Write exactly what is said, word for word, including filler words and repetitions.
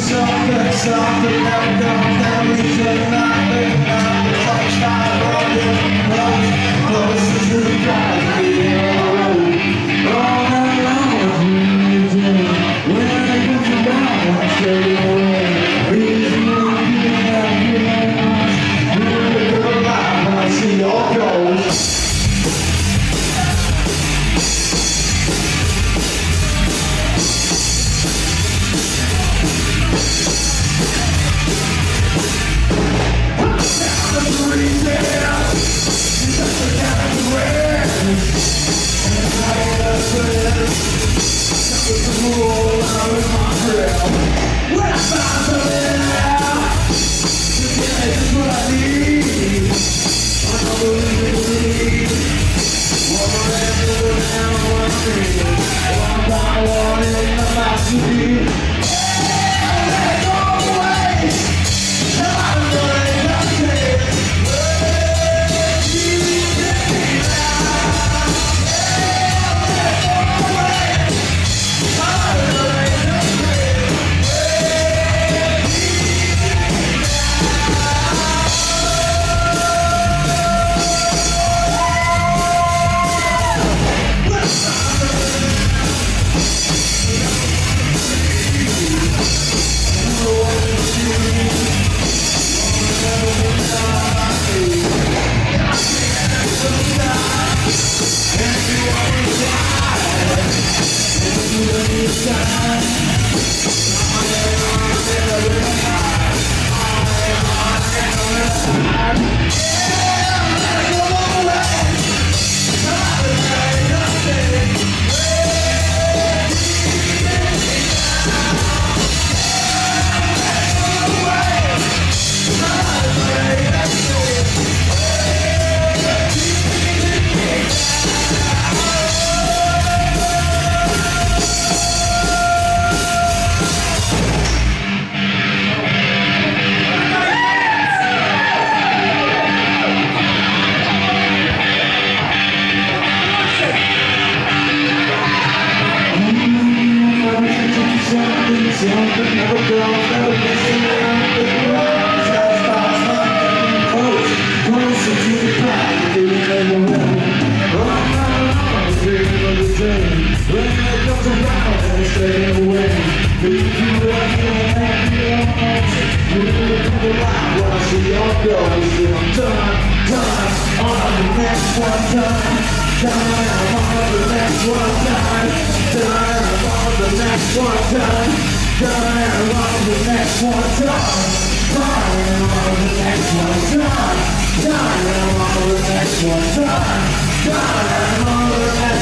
Something that comes down, reason nothing, nothing, touch, not running, close, closer to the guy, yeah. All alone, when I come from down, I stay away. Reason nothing, nothing, you look alive when I see your ghost. When I find something out, this is what I need. I don't believe. One man down, one thing. One by one in the mouth to be. Let go away. I'm going to take it. Something never goes, never missing out the world. Just starts something close, closer to the path, feeling overwhelmed. I'm not alone, dreaming of the dream. When it comes around, I stay away. Feeling through the light, and happy almost. Moving through the light, when I see your ghost. And I'm done, done, on the next one, done. Done, I'm on the next one, done. Done, I'm on the next one, done. Done, I'm on the next one, done. Done, I'm on the next one, done. Done, I'm on the next one, done. Done, I'm on the next one.